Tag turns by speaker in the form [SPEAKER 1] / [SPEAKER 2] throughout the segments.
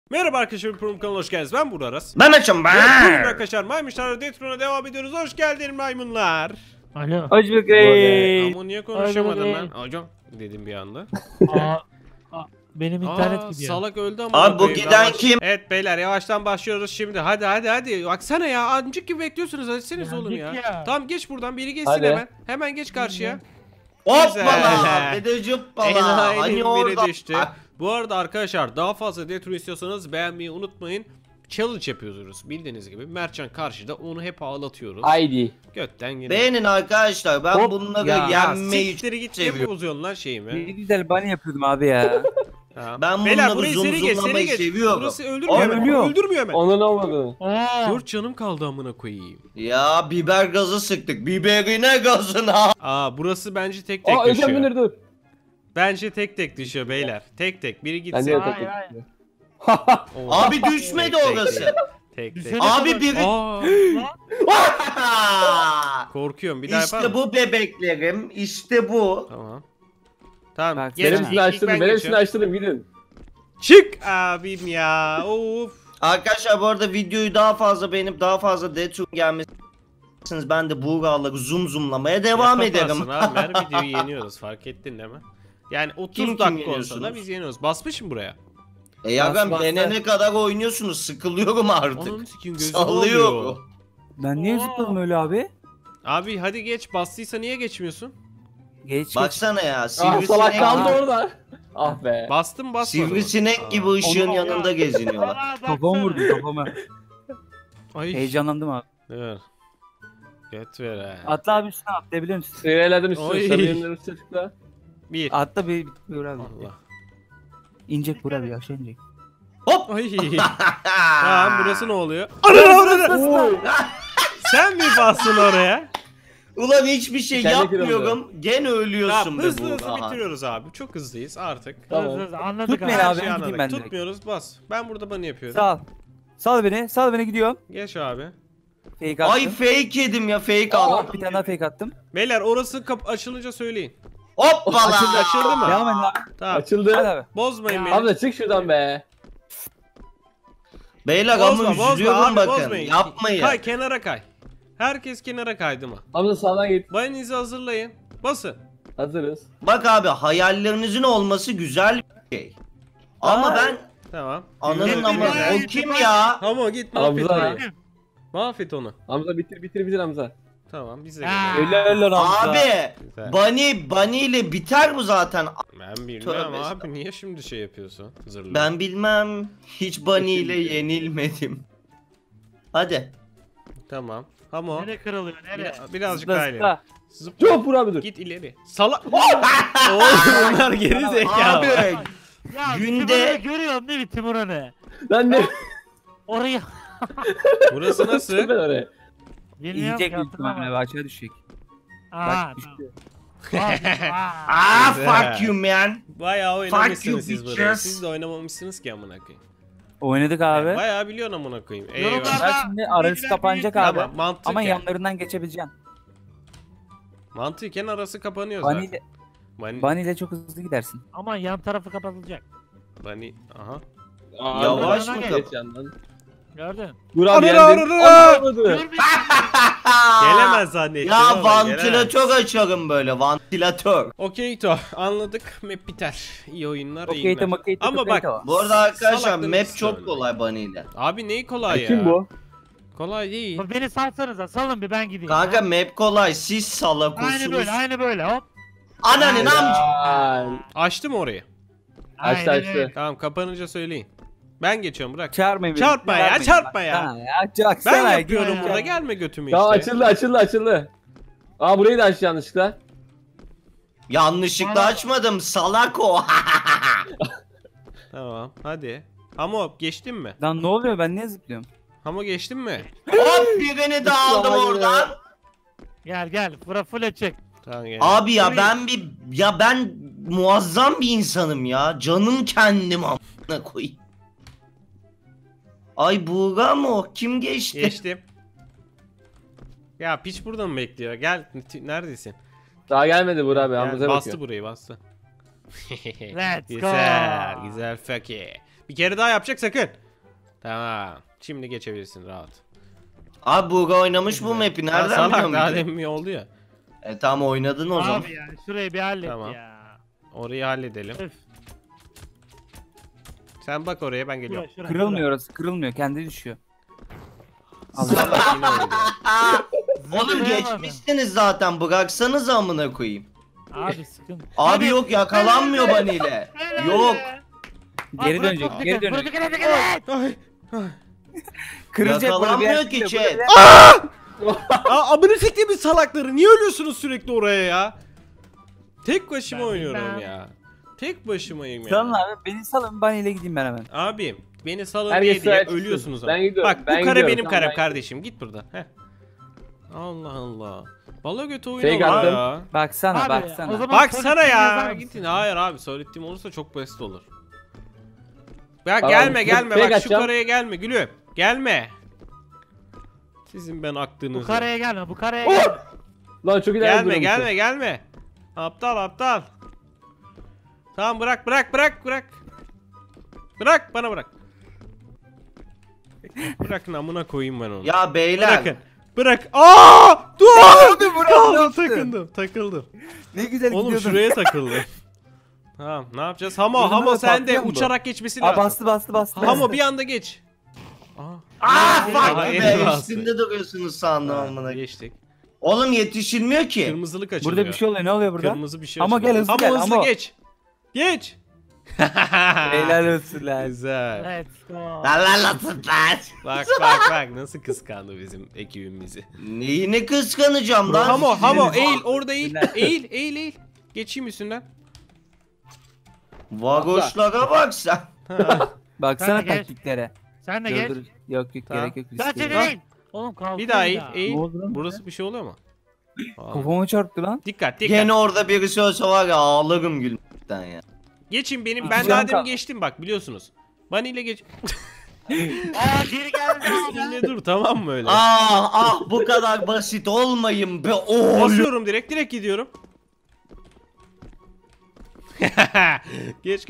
[SPEAKER 1] Merhaba arkadaşlar, Prum kanalına hoş geldiniz. Ben Burak Aras.
[SPEAKER 2] Mehmet'im ben.
[SPEAKER 1] Bugün arkadaşlar Maymunlar Detroit'a devam ediyoruz. Hoş geldin maymunlar.
[SPEAKER 3] Alo.
[SPEAKER 2] Hoş bulduk.
[SPEAKER 1] Ama niye konuşamadın
[SPEAKER 3] Alo.
[SPEAKER 1] lan? Hocam dedim bir anda.
[SPEAKER 3] Benim internet gidiyor.
[SPEAKER 1] Salak öldü ama.
[SPEAKER 2] Abi bu giden kim?
[SPEAKER 1] Evet beyler, yavaştan başlıyoruz şimdi. Hadi. Baksana ya, amcık gibi bekliyorsunuz. Hadi oğlum ya. Tamam, geç buradan, biri geçsin
[SPEAKER 2] Hadi.
[SPEAKER 1] hemen. Hemen geç karşıya.
[SPEAKER 2] Hoppala. Bir de cıppala. Hani
[SPEAKER 1] Enayi'nin
[SPEAKER 2] orada.
[SPEAKER 1] biri düştü. Bu arada arkadaşlar, daha fazla Detroit istiyorsanız beğenmeyi unutmayın. Challenge yapıyoruz bildiğiniz gibi. Mertcan karşıda, onu hep ağlatıyoruz.
[SPEAKER 4] Haydi.
[SPEAKER 1] Götten geliyor.
[SPEAKER 2] Beğenin arkadaşlar. Ben
[SPEAKER 4] Hop.
[SPEAKER 2] bunları
[SPEAKER 4] Ya,
[SPEAKER 2] yenmeyi
[SPEAKER 1] Siktir git, ne
[SPEAKER 2] seviyorum.
[SPEAKER 1] bozuyorsun lan şeyimi?
[SPEAKER 4] Ne güzel bunny yapıyordum abi ya.
[SPEAKER 1] Ha.
[SPEAKER 2] Ben
[SPEAKER 1] Beyler,
[SPEAKER 2] bunları
[SPEAKER 1] burayı seri geç,
[SPEAKER 2] zoomlamayı seviyorum.
[SPEAKER 1] Burası öldürmüyor
[SPEAKER 2] Abi,
[SPEAKER 1] hemen.
[SPEAKER 4] ölüyor.
[SPEAKER 1] Öldürmüyor hemen.
[SPEAKER 4] Onun olmadı.
[SPEAKER 1] 4 canım kaldı amına koyayım.
[SPEAKER 2] Ya biber gazı sıktık. Biberine gazına.
[SPEAKER 1] Burası bence tek
[SPEAKER 4] Aa
[SPEAKER 1] düşüyor.
[SPEAKER 4] Özlem Münir dur.
[SPEAKER 1] Bence tek düşüyor beyler. Tek. Biri
[SPEAKER 4] Ben
[SPEAKER 1] gitsin.
[SPEAKER 4] de
[SPEAKER 3] Hayır, hayır.
[SPEAKER 4] yapayım.
[SPEAKER 1] Oo.
[SPEAKER 2] Abi düşmedi
[SPEAKER 1] Tek,
[SPEAKER 2] orası.
[SPEAKER 1] Tek.
[SPEAKER 3] Düşene
[SPEAKER 2] Abi
[SPEAKER 3] kadar-
[SPEAKER 2] biri.
[SPEAKER 1] Korkuyorum, bir daha yapar
[SPEAKER 2] İşte
[SPEAKER 1] mı?
[SPEAKER 2] bu bebeklerim. İşte bu.
[SPEAKER 1] Tamam.
[SPEAKER 4] Bak,
[SPEAKER 1] Geç,
[SPEAKER 4] benim
[SPEAKER 1] ilk-
[SPEAKER 4] üstünü
[SPEAKER 1] ilk
[SPEAKER 4] açtırdım.
[SPEAKER 1] ben
[SPEAKER 4] Benim üstünü
[SPEAKER 1] geçiyorum.
[SPEAKER 4] açtırdım gidin.
[SPEAKER 1] Çık abim ya. Of.
[SPEAKER 2] Arkadaşlar bu arada videoyu daha fazla beğenip daha fazla Detroit gelmesiniz. Ben de Buğra'ları zoomlamaya devam ederim.
[SPEAKER 1] Yaparsın abi, her videoyu yeniyoruz, fark ettin değil mi? Yani 30
[SPEAKER 2] Kim
[SPEAKER 1] dakika olsa da
[SPEAKER 2] yeniyorsunuz?
[SPEAKER 1] biz yeniyoruz. Basmış mı buraya?
[SPEAKER 2] Yagan
[SPEAKER 4] Bas,
[SPEAKER 2] ne kadar oynuyorsunuz? Sıkılıyorum artık.
[SPEAKER 1] Onun sikim gözü
[SPEAKER 2] Sallıyor.
[SPEAKER 1] oluyor.
[SPEAKER 4] Ben niye zıpladım öyle abi?
[SPEAKER 1] Abi hadi geç, bastıysa niye geçmiyorsun?
[SPEAKER 4] Geç.
[SPEAKER 2] Baksana ya
[SPEAKER 4] Ah salak
[SPEAKER 2] sivrisinek,
[SPEAKER 4] kaldı orada. Ah be.
[SPEAKER 1] Bastım basmadım.
[SPEAKER 2] sivrisinek gibi ışığın
[SPEAKER 3] Onu-
[SPEAKER 2] yanında geziniyorlar.
[SPEAKER 3] Aa,
[SPEAKER 4] Kafama
[SPEAKER 3] baksana.
[SPEAKER 4] vurdu kafama.
[SPEAKER 1] Ay.
[SPEAKER 4] Heyecanlandım abi.
[SPEAKER 1] Ver. Göt ver ha.
[SPEAKER 4] Atla abi üstüne atlayabiliyor musun?
[SPEAKER 3] Sıraladım
[SPEAKER 1] Oy.
[SPEAKER 3] üstüne. Sarıyanların üstüne tıkla.
[SPEAKER 1] Bir.
[SPEAKER 4] Atla bir buyur abi.
[SPEAKER 1] Allah.
[SPEAKER 4] İnecek bura bir aşağı inecek.
[SPEAKER 2] Hop.
[SPEAKER 1] Ay. Tamam, burası ne oluyor? Ana! Sen mi bastın oraya?
[SPEAKER 2] Ulan hiçbir şey
[SPEAKER 4] Kendi
[SPEAKER 2] yapmıyorum. Gene ölüyorsun
[SPEAKER 1] Tamam,
[SPEAKER 2] be
[SPEAKER 1] hızlı
[SPEAKER 2] Buğra.
[SPEAKER 1] bitiriyoruz abi. Çok hızlıyız artık.
[SPEAKER 4] Tamam.
[SPEAKER 3] Hızlı, anladık
[SPEAKER 4] Tutmayın
[SPEAKER 3] abi.
[SPEAKER 4] abi.
[SPEAKER 1] Her şeyi
[SPEAKER 4] gideyim
[SPEAKER 1] anladık.
[SPEAKER 4] ben direkt.
[SPEAKER 1] Tutmuyoruz, bas. Ben burada bunny yapıyorum.
[SPEAKER 4] Sal. Sal beni gidiyorum.
[SPEAKER 1] Geç abi.
[SPEAKER 4] Fake attım.
[SPEAKER 2] Ay fake yedim ya fake aldım.
[SPEAKER 4] Bir tane daha fake attım.
[SPEAKER 1] Beyler, orası açılınca söyleyin.
[SPEAKER 2] Hoppala.
[SPEAKER 1] Açıldı mı?
[SPEAKER 4] Devam edin abi.
[SPEAKER 1] Tamam.
[SPEAKER 4] Hadi
[SPEAKER 3] Açıldı.
[SPEAKER 4] abi.
[SPEAKER 1] Bozmayın beni.
[SPEAKER 3] Abla çık şuradan be.
[SPEAKER 2] Beyler
[SPEAKER 1] Bozma,
[SPEAKER 2] ama
[SPEAKER 1] bozma
[SPEAKER 2] üzülüyorum
[SPEAKER 1] abi,
[SPEAKER 2] bakın.
[SPEAKER 1] bozmayın.
[SPEAKER 2] Yapmayın.
[SPEAKER 1] Kay, kenara kay. Herkes kenara kaydı mı?
[SPEAKER 3] Hamza sağdan git.
[SPEAKER 1] Bayınızı hazırlayın. Basın.
[SPEAKER 3] Hazırız.
[SPEAKER 2] Bak abi hayallerinizin olması güzel bir şey. Ama
[SPEAKER 4] Aa.
[SPEAKER 2] ben
[SPEAKER 1] Tamam.
[SPEAKER 2] ananın ama
[SPEAKER 3] Güzel.
[SPEAKER 2] o kim ya?
[SPEAKER 1] Ama git mahvet
[SPEAKER 3] Hamza.
[SPEAKER 1] onu. Mahvet onu.
[SPEAKER 3] Hamza bitir Hamza.
[SPEAKER 1] Tamam, bize
[SPEAKER 3] Ha.
[SPEAKER 1] gelelim.
[SPEAKER 4] Öyle Ramza.
[SPEAKER 2] Abi
[SPEAKER 1] Güzel.
[SPEAKER 2] Bunny ile biter bu zaten.
[SPEAKER 1] Ben bilmem
[SPEAKER 2] Tövbe
[SPEAKER 1] abi, niye şimdi şey yapıyorsun? Zırlı.
[SPEAKER 2] Ben bilmem. Hiç Bunny ile yenilmedim. Hadi.
[SPEAKER 1] Tamam. Ama
[SPEAKER 3] Nereye kırılıyor nereye?
[SPEAKER 1] birazcık
[SPEAKER 4] Zıpla,
[SPEAKER 1] daha ileri.
[SPEAKER 4] zıpla.
[SPEAKER 1] Zıpla.
[SPEAKER 3] Çok vur abi dur.
[SPEAKER 1] Git ileri. Sala. Oğlum bunlar geri zekalı.
[SPEAKER 2] Abi
[SPEAKER 3] Ya
[SPEAKER 2] Günde-
[SPEAKER 3] Timur'u görüyorsun değil mi Timur'u?
[SPEAKER 4] Ben de
[SPEAKER 3] Oraya.
[SPEAKER 1] Burası nasıl?
[SPEAKER 3] Ben oraya.
[SPEAKER 4] inecek büyük ihtimalle aşağı düşecek.
[SPEAKER 3] Aa,
[SPEAKER 4] Bak düştü.
[SPEAKER 2] Ah
[SPEAKER 1] Güzel.
[SPEAKER 2] fuck you man.
[SPEAKER 1] Bayağı
[SPEAKER 2] Fuck
[SPEAKER 1] oynamışsınız
[SPEAKER 2] you
[SPEAKER 1] siz burayı.
[SPEAKER 2] bitches.
[SPEAKER 1] Siz de oynamamışsınız ki amına koyayım.
[SPEAKER 4] Oynadık abi.
[SPEAKER 1] Bayağı biliyorsun amına koyayım.
[SPEAKER 3] Yorumlar-
[SPEAKER 1] Eyvah.
[SPEAKER 4] Ben şimdi arası kapanacak abi.
[SPEAKER 1] Tamam, mantık
[SPEAKER 4] Ama
[SPEAKER 1] ya.
[SPEAKER 4] yanlarından geçebileceksin.
[SPEAKER 1] Mantıken arası kapanıyor
[SPEAKER 4] Bunny
[SPEAKER 1] zaten.
[SPEAKER 4] ile,
[SPEAKER 1] Bunny.
[SPEAKER 4] Bunny ile çok hızlı gidersin.
[SPEAKER 3] Ama yan tarafı kapatılacak.
[SPEAKER 1] Bunny. Aha.
[SPEAKER 2] Yavaş
[SPEAKER 3] mı
[SPEAKER 2] mı
[SPEAKER 3] kap-
[SPEAKER 2] kap?
[SPEAKER 3] Gördün.
[SPEAKER 4] Dur
[SPEAKER 1] abi,
[SPEAKER 4] yendim.
[SPEAKER 1] yendim. Gelemez zannettim
[SPEAKER 2] Ya
[SPEAKER 1] ama
[SPEAKER 2] vantilatör
[SPEAKER 1] gelemez.
[SPEAKER 2] açarım böyle vantilatör.
[SPEAKER 1] Okey to, anladık. Map biter. İyi oyunlar, iyi
[SPEAKER 4] Okey
[SPEAKER 1] günler.
[SPEAKER 4] tamam
[SPEAKER 1] Ama bak,
[SPEAKER 2] Bu arada arkadaşlar
[SPEAKER 1] Salaklarını
[SPEAKER 2] map çok
[SPEAKER 1] söyle.
[SPEAKER 2] kolay Bunny ile.
[SPEAKER 1] Abi neyi kolay ya?
[SPEAKER 3] Kim bu?
[SPEAKER 1] Kolay değil.
[SPEAKER 3] Beni salsanıza salın bir ben gideyim.
[SPEAKER 2] Kanka map kolay siz salakusunuz.
[SPEAKER 3] Aynı böyle hop.
[SPEAKER 2] Ananın amca.
[SPEAKER 3] Ay.
[SPEAKER 1] Açtım orayı.
[SPEAKER 3] Açtı,
[SPEAKER 4] Aynen
[SPEAKER 3] açtı.
[SPEAKER 4] öyle.
[SPEAKER 1] Tamam, kapanınca söyleyin. Ben geçiyorum, bırak.
[SPEAKER 4] Çarpmayın beni.
[SPEAKER 1] Çarpma ya,
[SPEAKER 4] Çarpmayın.
[SPEAKER 1] çarpma ya.
[SPEAKER 4] Ha, baksana,
[SPEAKER 1] Ben yapıyorum
[SPEAKER 4] gel.
[SPEAKER 1] burada, gelme götümü
[SPEAKER 3] Tamam
[SPEAKER 1] işte.
[SPEAKER 3] açıldı. Aa burayı da açtı yanlışlıkla.
[SPEAKER 2] Yanlışlıkla açmadım salak o.
[SPEAKER 1] Tamam, hadi. Hamo geçtin mi?
[SPEAKER 4] Lan ne oluyor, ben niye zıplıyorum?
[SPEAKER 1] Hamo geçtin mi?
[SPEAKER 2] Hop birini de aldım oradan.
[SPEAKER 3] Gel full edecek.
[SPEAKER 1] Tamam, gel.
[SPEAKER 2] Abi ya ben muazzam bir insanım ya. Canım kendim amına koyayım. Ay Buğra mı o? Kim geçti?
[SPEAKER 1] Geçtim. Ya piç burada mı bekliyor? Gel, neredesin?
[SPEAKER 3] Daha gelmedi Burak abi.
[SPEAKER 1] Gel,
[SPEAKER 3] Hamza'ya
[SPEAKER 1] bastı
[SPEAKER 3] bakıyor.
[SPEAKER 1] burayı, bastı.
[SPEAKER 3] Let's go.
[SPEAKER 1] Güzel, güzel fakir. Bir kere daha yapacak sakın. Tamam. Şimdi geçebilirsin rahat.
[SPEAKER 2] Abi Buğra oynamış bu map'i
[SPEAKER 1] Ya
[SPEAKER 2] nereden
[SPEAKER 1] salak
[SPEAKER 2] biliyorum?
[SPEAKER 1] daha demin oldu ya.
[SPEAKER 2] Tamam oynadın o zaman.
[SPEAKER 3] Abi ya şurayı bir hallet
[SPEAKER 1] Tamam.
[SPEAKER 3] ya.
[SPEAKER 1] Orayı halledelim.
[SPEAKER 3] Öf.
[SPEAKER 1] Sen bak oraya ben geliyorum.
[SPEAKER 3] Şura,
[SPEAKER 4] Kırılmıyor orası. Kırılmıyor. Kendi düşüyor.
[SPEAKER 1] Salak yine oynuyor.
[SPEAKER 2] Oğlum geçmişsiniz zaten bıraksanız amına koyayım.
[SPEAKER 3] Abi sıkıntı.
[SPEAKER 2] Abi yok yakalanmıyor baniyle. Yok.
[SPEAKER 4] Geri dönecek. Geri dönecek.
[SPEAKER 1] Ay.
[SPEAKER 4] Kırılacak burada bir
[SPEAKER 2] Yakalanmıyor
[SPEAKER 4] yer.
[SPEAKER 2] ki chat.
[SPEAKER 1] Aa, abone teklemiş salakları. Niye ölüyorsunuz sürekli oraya ya? Tek başıma
[SPEAKER 3] Ben
[SPEAKER 1] oynuyorum
[SPEAKER 3] bilmem.
[SPEAKER 1] ya. Tek başımayım ya.
[SPEAKER 4] Salın abi. Beni salın. Ben ile gideyim ben hemen.
[SPEAKER 1] Abi beni salın
[SPEAKER 3] Herkes
[SPEAKER 1] diye
[SPEAKER 3] sıraya çıksın.
[SPEAKER 1] ölüyorsunuz ama.
[SPEAKER 3] Ben gidiyorum,
[SPEAKER 1] Bak bu
[SPEAKER 3] ben
[SPEAKER 1] kare
[SPEAKER 3] gidiyorum.
[SPEAKER 1] benim
[SPEAKER 3] Tamam,
[SPEAKER 1] karem
[SPEAKER 3] ben
[SPEAKER 1] kardeşim. Git buradan. Heh. Allah Allah. Bala götü
[SPEAKER 3] Fake
[SPEAKER 1] oynuyorlar
[SPEAKER 3] attım.
[SPEAKER 1] ya.
[SPEAKER 4] Baksana
[SPEAKER 3] Abi,
[SPEAKER 4] baksana.
[SPEAKER 3] o zaman
[SPEAKER 1] Baksana
[SPEAKER 3] söylettiğini yazar
[SPEAKER 1] ya.
[SPEAKER 3] mısın?
[SPEAKER 1] Gittin. Hayır abi söylettiğim olursa çok basit olur. Ya
[SPEAKER 3] Tamam,
[SPEAKER 1] gelme gelme
[SPEAKER 3] fake
[SPEAKER 1] bak şu
[SPEAKER 3] atacağım.
[SPEAKER 1] kareye gelme gülüm. Gelme. Sizin ben aklınızı.
[SPEAKER 3] Bu kareye gelme, bu kareye gelme. Lan çok ileride
[SPEAKER 1] Gelme
[SPEAKER 3] durmuşum.
[SPEAKER 1] gelme gelme. Aptal aptal. Tamam bırak bırak bırak bırak. Bırak bana bırak. Bırakın amına koyayım ben onu.
[SPEAKER 2] Ya beyler.
[SPEAKER 1] Bırakın. Bırak. Aa! Dur! Kaldım,
[SPEAKER 4] yaptın?
[SPEAKER 1] takıldım.
[SPEAKER 4] Ne güzel
[SPEAKER 1] Oğlum
[SPEAKER 4] gidiyordun.
[SPEAKER 1] şuraya takıldım. Tamam ne yapacağız? Hamo
[SPEAKER 4] Önüme
[SPEAKER 1] Hamo sen de
[SPEAKER 4] patlıyor mu bu?
[SPEAKER 1] uçarak geçmesi
[SPEAKER 4] Aa
[SPEAKER 1] lazım.
[SPEAKER 4] bastı.
[SPEAKER 1] Hamo bir anda geç. Aa.
[SPEAKER 2] Ah fuck
[SPEAKER 1] Aha,
[SPEAKER 2] be
[SPEAKER 1] en rahatı.
[SPEAKER 2] üstünde duruyorsunuz sandım
[SPEAKER 1] Ha,
[SPEAKER 2] amına.
[SPEAKER 1] geçtik.
[SPEAKER 2] Oğlum yetişilmiyor ki.
[SPEAKER 1] Kırmızılık açılıyor.
[SPEAKER 4] Burada bir şey oluyor. Ne oluyor burada?
[SPEAKER 1] Kırmızı bir şey
[SPEAKER 4] Ama
[SPEAKER 1] açılıyor.
[SPEAKER 4] gel, hızlı
[SPEAKER 1] Hamo
[SPEAKER 4] gel,
[SPEAKER 1] hızlı
[SPEAKER 4] Hamo.
[SPEAKER 1] geç. Geç.
[SPEAKER 4] Helal olsun lan.
[SPEAKER 1] Güzel.
[SPEAKER 3] Let's go.
[SPEAKER 2] La la tut lan.
[SPEAKER 1] Bak nasıl kıskandı bizim ekibimizi.
[SPEAKER 2] Neyini kıskanacağım lan?
[SPEAKER 1] Hamo eğil orada eğil. Eğil. Geçeyim üstünden.
[SPEAKER 2] Vagoşlara bak sen.
[SPEAKER 4] Baksana
[SPEAKER 3] Sen de geç.
[SPEAKER 4] taktiklere.
[SPEAKER 3] Sen de geç.
[SPEAKER 4] Dur. Yok
[SPEAKER 1] Tamam.
[SPEAKER 4] gerek yok.
[SPEAKER 3] Sen
[SPEAKER 4] risk değil.
[SPEAKER 3] değil. Oğlum kalk.
[SPEAKER 1] Bir daha eğil.
[SPEAKER 4] Ne oldu lan?
[SPEAKER 1] Burası bir şey oluyor mu? Aa.
[SPEAKER 4] Kafama çarptı lan.
[SPEAKER 1] Dikkat.
[SPEAKER 2] Gene orada birisi olsa var ya ağlarım gülmekten ya.
[SPEAKER 1] Geçin benim.
[SPEAKER 4] İki
[SPEAKER 1] Ben
[SPEAKER 4] can
[SPEAKER 1] daha demin
[SPEAKER 4] kaldı.
[SPEAKER 1] geçtim bak biliyorsunuz. Bunny ile geç.
[SPEAKER 3] Aa geri geldi.
[SPEAKER 1] Üstünde dur tamam mı öyle?
[SPEAKER 2] Ah bu kadar basit olmayın be oğlum.
[SPEAKER 1] Basıyorum direkt gidiyorum. geç.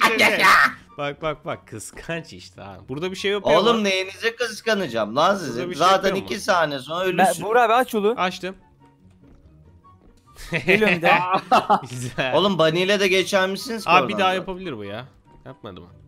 [SPEAKER 1] Bak kıskanç işte ha. Burada bir şey yok.
[SPEAKER 2] Oğlum neyinize kıskanacağım lan
[SPEAKER 1] Burada
[SPEAKER 2] sizi.
[SPEAKER 1] bir şey
[SPEAKER 2] Zaten
[SPEAKER 1] yapıyor mu?
[SPEAKER 2] 2 saniye sonra
[SPEAKER 4] Ben,
[SPEAKER 2] ölürsün.
[SPEAKER 4] Buğra abi aç yolu.
[SPEAKER 1] Açtım.
[SPEAKER 4] Geliyorum bir daha.
[SPEAKER 1] Güzel.
[SPEAKER 2] Oğlum Bunny ile de geçer misiniz ki
[SPEAKER 1] Abi bir
[SPEAKER 2] oradan
[SPEAKER 1] daha
[SPEAKER 2] da?
[SPEAKER 1] yapabilir bu ya. Yapmadı mı?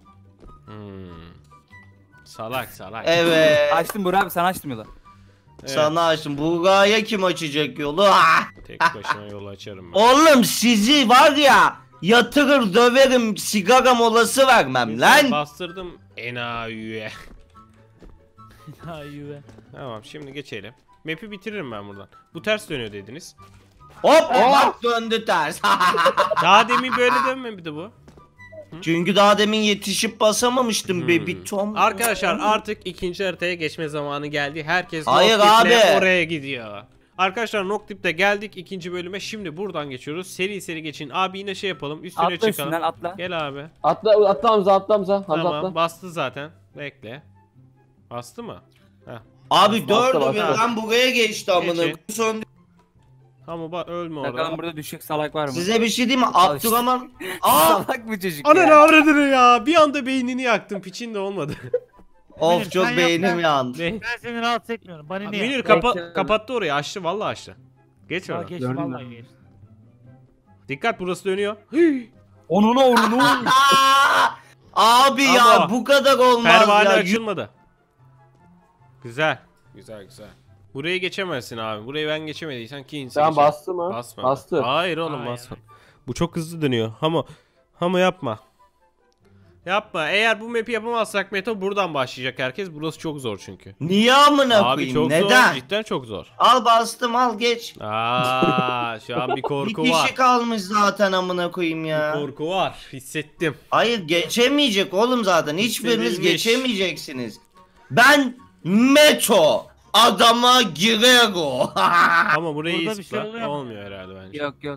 [SPEAKER 1] Salak.
[SPEAKER 2] Evet.
[SPEAKER 4] Açtım Buğra abi, sana açtım yolu.
[SPEAKER 1] Evet.
[SPEAKER 2] Sana açtım. Buğra'ya kim açacak yolu? Ah!
[SPEAKER 1] Tek başına yolu açarım ben.
[SPEAKER 2] Oğlum sizi var ya yatırır döverim sigara molası vermem
[SPEAKER 1] Güzel,
[SPEAKER 2] lan.
[SPEAKER 1] bastırdım enayiye.
[SPEAKER 3] Hayır be.
[SPEAKER 1] Tamam şimdi geçelim. Map'i bitiririm ben buradan. Bu ters dönüyor dediniz.
[SPEAKER 2] Hop bak döndü ters.
[SPEAKER 1] Daha demin böyle dönmedi bu.
[SPEAKER 2] Çünkü daha demin yetişip basamamıştım baby Tom.
[SPEAKER 1] Arkadaşlar artık ikinci haritaya geçme zamanı geldi. Herkes
[SPEAKER 2] Hayır
[SPEAKER 1] Noctip'le
[SPEAKER 2] abi.
[SPEAKER 1] oraya gidiyor. Arkadaşlar Noctip'te geldik ikinci bölüme. Şimdi buradan geçiyoruz. Seri geçin. Abi yine şey yapalım. Üstüne
[SPEAKER 4] Atla
[SPEAKER 1] çıkalım.
[SPEAKER 4] üstünden atla.
[SPEAKER 1] Gel abi.
[SPEAKER 3] Atla Hamza. Hamza
[SPEAKER 1] Tamam
[SPEAKER 3] atla.
[SPEAKER 1] bastı zaten. Bekle. Bastı mı? Heh.
[SPEAKER 2] Abi
[SPEAKER 3] Bastı,
[SPEAKER 2] dördü
[SPEAKER 3] bastı.
[SPEAKER 2] birden buraya geçti amına.
[SPEAKER 1] Geçin.
[SPEAKER 2] Son-
[SPEAKER 1] Tamam bak ölme orada.
[SPEAKER 4] Bakalım burada düşecek salak var mı?
[SPEAKER 2] Size bir şey diyeyim mi?
[SPEAKER 4] Al işte.
[SPEAKER 2] Abdurrahman. Aa!
[SPEAKER 4] Salak mı çocuk
[SPEAKER 1] Ananı
[SPEAKER 4] ya?
[SPEAKER 1] avradını ya. Bir anda beynini yaktım. Piçin de olmadı.
[SPEAKER 2] Of çok
[SPEAKER 3] sen
[SPEAKER 2] beynim
[SPEAKER 3] yap lan.
[SPEAKER 2] yandı.
[SPEAKER 1] Ne?
[SPEAKER 3] Ben seni rahatsız etmiyorum. Bana niye?
[SPEAKER 1] Münir
[SPEAKER 3] Bekle.
[SPEAKER 1] kapattı orayı. Açtı vallahi açtı. Geç
[SPEAKER 3] Aa,
[SPEAKER 1] oradan.
[SPEAKER 3] geçti
[SPEAKER 4] Gördün mü?
[SPEAKER 3] vallahi geçti.
[SPEAKER 1] Dikkat burası dönüyor. Hıy!
[SPEAKER 4] Onu.
[SPEAKER 2] Aa! Abi ya
[SPEAKER 1] Ama
[SPEAKER 2] bu kadar olmaz
[SPEAKER 1] Pervane
[SPEAKER 2] ya.
[SPEAKER 1] açılmadı. Güzel. Burayı geçemezsin abi. Burayı ben geçemediysen ki insan
[SPEAKER 3] Tamam
[SPEAKER 1] geçer.
[SPEAKER 3] bastı mı?
[SPEAKER 1] Basma.
[SPEAKER 3] Bastı.
[SPEAKER 1] Hayır oğlum
[SPEAKER 3] Hayır.
[SPEAKER 1] basma. Bu çok hızlı dönüyor. Hamo yapma. Yapma. Eğer bu map'i yapamazsak Meto buradan başlayacak herkes. Burası çok zor çünkü.
[SPEAKER 2] Niye amına
[SPEAKER 1] Abi
[SPEAKER 2] koyayım?
[SPEAKER 1] çok
[SPEAKER 2] Neden?
[SPEAKER 1] zor. Cidden çok zor.
[SPEAKER 2] Al bastım al geç.
[SPEAKER 1] Şu an bir
[SPEAKER 2] Bir
[SPEAKER 1] korku
[SPEAKER 2] kişi
[SPEAKER 1] var.
[SPEAKER 2] kalmış zaten amına koyayım ya.
[SPEAKER 1] Korku var. Hissettim.
[SPEAKER 2] Hayır geçemeyecek oğlum zaten. Hiçbiriniz
[SPEAKER 1] Sevilmiş.
[SPEAKER 2] geçemeyeceksiniz. Ben Meto. Adama Girego.
[SPEAKER 1] Ama burayı iyi
[SPEAKER 3] Burada bir şey
[SPEAKER 1] zıpla.
[SPEAKER 3] oluyor mu?
[SPEAKER 1] Olmuyor herhalde bence.
[SPEAKER 4] Yok.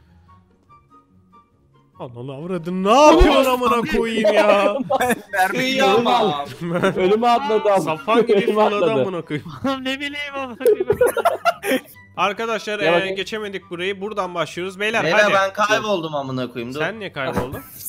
[SPEAKER 1] Ananı avradın. Ne yapıyorsun amına koyayım ya?
[SPEAKER 2] Kıyamam.
[SPEAKER 3] Ölüme atladı ama.
[SPEAKER 1] Safan gibi
[SPEAKER 3] Ölüme
[SPEAKER 1] fırladı
[SPEAKER 3] atladı.
[SPEAKER 1] amına koyayım.
[SPEAKER 3] Oğlum ne bileyim oğlum.
[SPEAKER 1] Arkadaşlar
[SPEAKER 3] Ya bakayım.
[SPEAKER 1] geçemedik burayı. Buradan başlıyoruz. Beyler
[SPEAKER 2] Beyler
[SPEAKER 1] hadi.
[SPEAKER 2] ben kayboldum amına koyayım. Dur.
[SPEAKER 1] Sen niye kayboldun?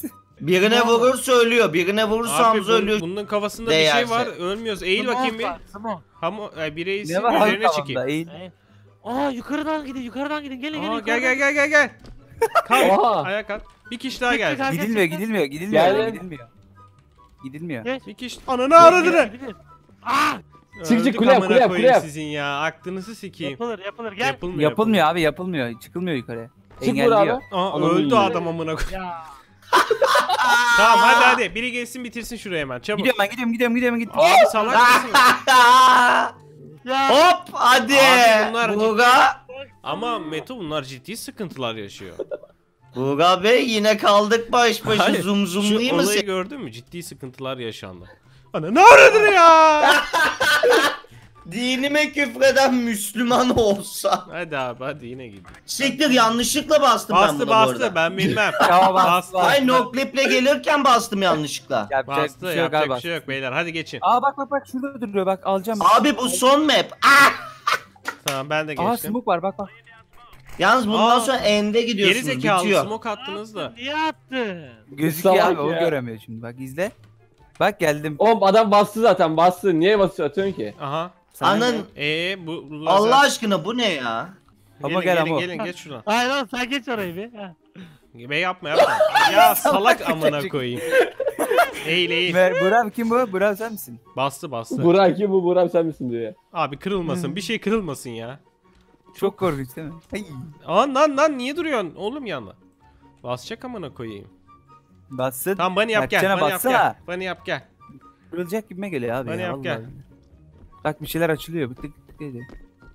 [SPEAKER 2] Birine vurursa ölüyor. Birine vurursa
[SPEAKER 1] Abi
[SPEAKER 2] Hamza ölüyor.
[SPEAKER 1] bunun kafasında bir
[SPEAKER 2] Değerse.
[SPEAKER 1] şey var. Ölmüyoruz. Eğil bakayım bir. Bireysin
[SPEAKER 4] Ne var abi
[SPEAKER 1] üzerine çıkayım.
[SPEAKER 4] kafamda? Eğil.
[SPEAKER 3] Aa yukarıdan gidin gelin
[SPEAKER 1] Aa,
[SPEAKER 3] gelin.
[SPEAKER 1] gel. Kalk.
[SPEAKER 3] Oha.
[SPEAKER 1] Ayağa kalk. Bir kişi daha gelsin.
[SPEAKER 3] Gel,
[SPEAKER 4] Gidilmiyor
[SPEAKER 3] gel.
[SPEAKER 4] gidilmiyor
[SPEAKER 3] Geldim.
[SPEAKER 4] Gidilmiyor.
[SPEAKER 3] Gel.
[SPEAKER 1] Bir kişi. Ananı aradı.
[SPEAKER 3] Aa
[SPEAKER 1] Öldük
[SPEAKER 3] kuleye,
[SPEAKER 1] amına
[SPEAKER 3] kuleye,
[SPEAKER 1] koyayım
[SPEAKER 3] kuleye.
[SPEAKER 1] sizin ya. Aklınızı sikeyim.
[SPEAKER 3] yapılır gel.
[SPEAKER 4] Yapılmıyor abi yapılmıyor. Çıkılmıyor yukarıya.
[SPEAKER 3] Çık vur
[SPEAKER 4] Engelliyor.
[SPEAKER 3] abi.
[SPEAKER 1] Aa,
[SPEAKER 3] Ananı
[SPEAKER 1] öldü
[SPEAKER 3] yiyor.
[SPEAKER 1] adam amına koyayım.
[SPEAKER 3] Ya.
[SPEAKER 1] Tamam hadi. Biri gelsin bitirsin şurayı hemen. Çabuk.
[SPEAKER 4] Gidiyorum ben gidiyorum.
[SPEAKER 1] Abi salak mısın?
[SPEAKER 3] Ya.
[SPEAKER 2] Hop hadi.
[SPEAKER 1] Abi bunlar-
[SPEAKER 2] Buğra.
[SPEAKER 1] Ama Meto bunlar ciddi sıkıntılar yaşıyor.
[SPEAKER 2] Buğra Bey yine kaldık baş başa
[SPEAKER 1] Hayır,
[SPEAKER 2] zoom
[SPEAKER 1] Şu
[SPEAKER 2] zoomlayayım mı
[SPEAKER 1] olayı
[SPEAKER 2] seni?
[SPEAKER 1] gördün mü? Ciddi sıkıntılar yaşandı. Ana ne aradın ya?
[SPEAKER 2] Dinime küfreden Müslüman olsa.
[SPEAKER 1] Hadi abi hadi yine gidin.
[SPEAKER 2] Siktir yanlışlıkla bastım ben buna bu
[SPEAKER 1] Bastı
[SPEAKER 2] arada.
[SPEAKER 1] ben bilmem.
[SPEAKER 4] Ya
[SPEAKER 1] Bastı.
[SPEAKER 2] Ay noclip'le gelirken bastım yanlışlıkla.
[SPEAKER 4] Yapacak
[SPEAKER 1] Bastı
[SPEAKER 4] bir şey yok
[SPEAKER 1] yapacak
[SPEAKER 4] abi.
[SPEAKER 1] bir şey yok beyler hadi geçin.
[SPEAKER 4] Aa bak şurada duruyor bak alacağım.
[SPEAKER 2] Abi bu son map. Ah!
[SPEAKER 1] Tamam ben de
[SPEAKER 4] Aa
[SPEAKER 1] geçtim.
[SPEAKER 4] smoke var bak.
[SPEAKER 2] Yalnız bundan
[SPEAKER 1] Aa,
[SPEAKER 2] sonra end'e
[SPEAKER 1] Geri
[SPEAKER 2] gidiyorsunuz.
[SPEAKER 1] zekalı
[SPEAKER 2] Bitiyor.
[SPEAKER 1] smoke attınız da.
[SPEAKER 3] Niye attın?
[SPEAKER 4] Gözüküyor
[SPEAKER 3] Salak
[SPEAKER 4] abi o
[SPEAKER 3] ya.
[SPEAKER 4] göremiyor şimdi bak izle. Bak geldim.
[SPEAKER 3] Oğlum adam bastı zaten bastı. Niye atıyorsun ki?
[SPEAKER 1] Aha.
[SPEAKER 4] Sana
[SPEAKER 2] Anan
[SPEAKER 1] Bu
[SPEAKER 2] Allah aşkına bu ne ya?
[SPEAKER 1] gelin,
[SPEAKER 4] Ama gel ama.
[SPEAKER 1] gelin geç şuradan.
[SPEAKER 3] Hayır oğlum sen geç orayı bir. Ha.
[SPEAKER 1] Be yapma. Ya salak amına koyayım. Eğil.
[SPEAKER 4] Burak kim bu? Burak sen misin?
[SPEAKER 1] Bastı.
[SPEAKER 3] Burak kim bu Burak sen misin diyor.
[SPEAKER 1] Abi kırılmasın. Bir şey kırılmasın ya.
[SPEAKER 4] Çok korkunç değil mi? Ay.
[SPEAKER 1] Aa lan niye duruyorsun? Oğlum yanma. Basacak amına koyayım.
[SPEAKER 4] Bassın.
[SPEAKER 1] Tamam bana yap gel.
[SPEAKER 4] Mertcan'a
[SPEAKER 1] Bana yap gel.
[SPEAKER 4] bassana.
[SPEAKER 1] Bana yap gel.
[SPEAKER 4] Kırılacak gibime geliyor abi.
[SPEAKER 1] Bana
[SPEAKER 4] ya,
[SPEAKER 1] yap, gel.
[SPEAKER 4] vallahi. Bak bir şeyler açılıyor. Bir tık tık ediyor.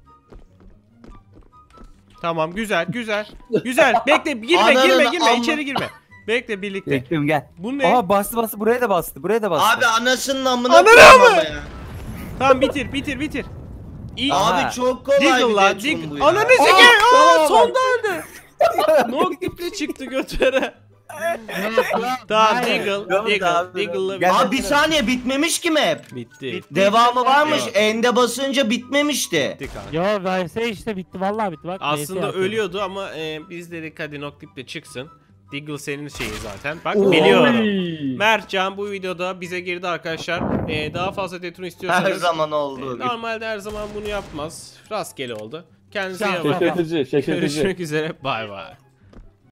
[SPEAKER 1] Tamam güzel. Bekle girme
[SPEAKER 2] Ananın
[SPEAKER 1] içeri girme. Bekle birlikte.
[SPEAKER 4] Bekliyorum gel.
[SPEAKER 1] Bu ne?
[SPEAKER 4] Aa bastı buraya da bastı.
[SPEAKER 2] Abi anasının amına
[SPEAKER 1] Ananı
[SPEAKER 2] koyayım
[SPEAKER 1] mı?
[SPEAKER 2] ama ya.
[SPEAKER 1] Tamam bitir. İyi.
[SPEAKER 4] Aha.
[SPEAKER 2] Abi çok kolay
[SPEAKER 1] Diggle
[SPEAKER 2] bir
[SPEAKER 1] lan
[SPEAKER 2] Death'un bu
[SPEAKER 1] Diggle.
[SPEAKER 2] ya.
[SPEAKER 1] Ananı sikeyim.
[SPEAKER 3] tamam.
[SPEAKER 1] Sonda öldü. Noktiple çıktı götüre. Tamam Diggle'la
[SPEAKER 4] Gel.
[SPEAKER 2] Abi bir saniye bitmemiş ki map.
[SPEAKER 1] bitti.
[SPEAKER 2] Devamı varmış.
[SPEAKER 1] Yok.
[SPEAKER 2] End'e basınca bitmemişti.
[SPEAKER 1] Bitti kanka.
[SPEAKER 3] Yo verse işte bitti vallahi bitti bak.
[SPEAKER 1] Aslında
[SPEAKER 3] VS yapıyor.
[SPEAKER 1] ölüyordu ama biz dedik hadi Noctiple çıksın. Diggle senin şeyin zaten. Bak
[SPEAKER 2] Oy.
[SPEAKER 1] biliyorum. Mertcan bu videoda bize girdi arkadaşlar. Daha fazla detone istiyorsanız.
[SPEAKER 2] Her zaman olduğu gibi.
[SPEAKER 1] Normalde her zaman bunu yapmaz. Rastgele oldu. Kendinize iyi
[SPEAKER 3] Şaşırtıcı,
[SPEAKER 1] bakın.
[SPEAKER 3] şaşırtıcı.
[SPEAKER 1] Görüşmek üzere. Bay bay.